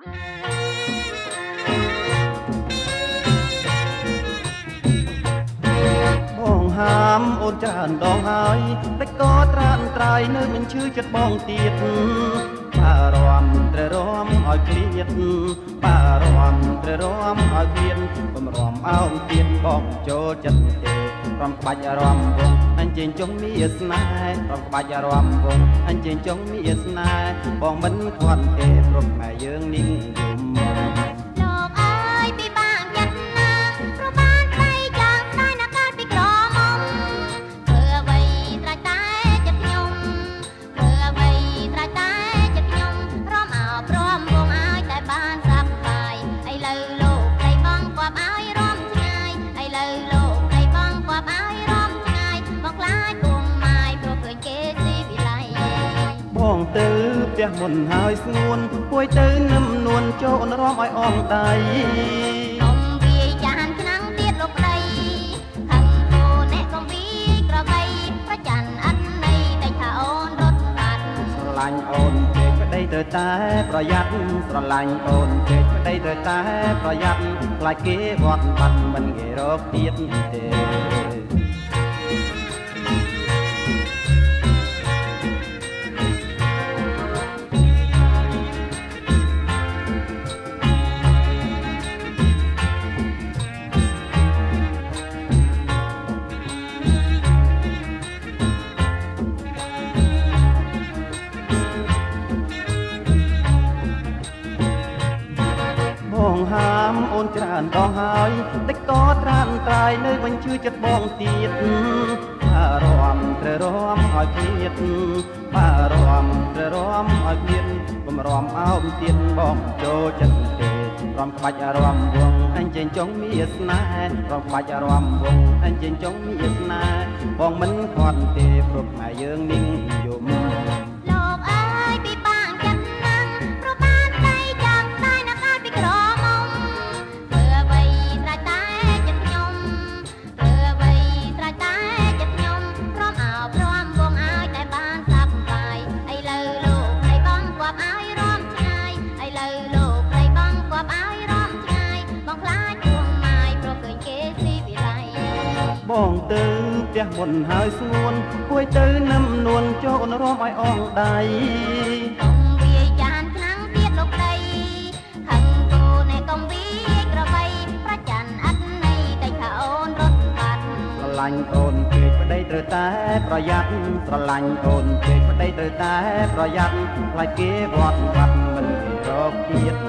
បងហាមអូនច្រើនដងហើយតែក៏ត្រានត្រៃនៅមិនឈឺចិត្តបងទៀតបារម្ភត្រេរំឲ្យឃ្លាតបារម្ភត្រេរំឲ្យឃ្លាតបំរាំអោងទៀតបងចូលចិត្តទេរំក្បាច់អារម្មណ៍វងអញ្ជើញចុងមានស្នេហ៍រំក្បាច់អារម្មណ៍វងអញ្ជើញចុងមានស្នេហ៍បងមិនខាត់ទេព្រោះម៉ែយើងនេះយំលោកអើយពិបាកចិត្តណាស់ព្រោះបានស្ដីចង់ស្ដាយណាស់កាលពីក្រមុំធ្វើអ្វីត្រាច់តែចិត្តខ្ញុំធ្វើអ្វីត្រាច់តែចិត្តខ្ញុំរំអោបរំវងឲ្យតែបានសប្បាយឥឡូវលោកប្តីបងគប់ឲ្យរំឆ្ងាយឥឡូវលោកប្តីបងគប់ឲ្យរំឆ្ងាយបងខ្លាចពុំម៉ាយព្រោះឃើញគេស៊ីវិល័យបងទៅផ្ទះមុនហើយស្ងួនពួយទៅនឹមនួនចូលរំឲ្យអងដៃកុំវាចានឆ្នាំងទៀតលោកប្តីហឹងគូអ្នកកុំវាក្របីប្រច័នអត់ន័យតែថាអូនរត់បាត់ស្រឡាញ់អូនពេកប្តីត្រូវតែប្រយ័ត្នស្រឡាញ់អូនពេកប្តីត្រូវតែប្រយ័ត្នខ្លាចគេវត្តបាត់មិនគេរកទៀតទេបងហាមអូនច្រើនដងហើយតែក៏ត្រានត្រៃនៅវិញជឿចិត្តបងទៀតបារម្ភត្រេរំឲ្យឃ្លាតបារម្ភត្រេរំឲ្យឃ្លាតបំរាំអោបទៀតបងចូលចិត្តទេរំក្បាច់អារម្មណ៍វងអញ្ជើញចង់មានស្នេហ៍រំក្បាច់អារម្មណ៍វងអញ្ជើញចង់មានស្នេហ៍បងមិនខាត់ទេព្រោះម៉ែយើងនេះយំលោកអើយពិបាកចិត្តណាស់ព្រោះបានស្ដីចង់ស្ដាយណាស់កាលពីក្រមុំធ្វើអ្វីត្រាច់តែចិត្តខ្ញុំធ្វើអ្វីត្រាច់តែចិត្តខ្ញុំរំអោបរំវងឲ្យតែបានសប្បាយឥឡូវលោកប្តីបងគប់ឲ្យរំឆ្ងាយឥឡូវលោកប្តីបងគប់ឲ្យរំឆ្ងាយបងខ្លាចពុំម៉ាយព្រោះឃើញគេស៊ីវិល័យបងទៅផ្ទះមុនហើយស្ងួនពួយទៅនឹមនួនចូលរំឲ្យអងដៃកុំវាចានឆ្នាំងទៀតលោកប្តីហឹងគូអ្នកកុំវាក្របីប្រច័នអត់ន័យតែថាអូនរត់បាត់ស្រឡាញ់អូនពេកប្តីត្រូវតែប្រយ័ត្នស្រឡាញ់អូនពេកប្តីត្រូវតែប្រយ័ត្នខ្លាចគេវត្តបាត់មិនគេរកទៀត